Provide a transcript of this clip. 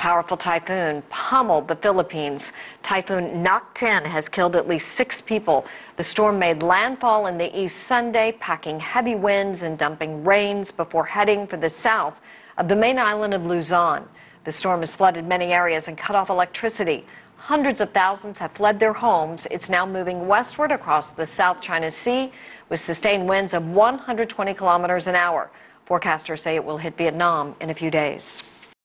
powerful typhoon pummeled the Philippines. Typhoon Nock-Ten has killed at least 6 people. The storm made landfall in the east Sunday, packing heavy winds and dumping rains before heading for the south of the main island of Luzon. The storm has flooded many areas and cut off electricity. Hundreds of thousands have fled their homes. It's now moving westward across the South China Sea with sustained winds of 120 kilometers an hour. Forecasters say it will hit Vietnam in a few days.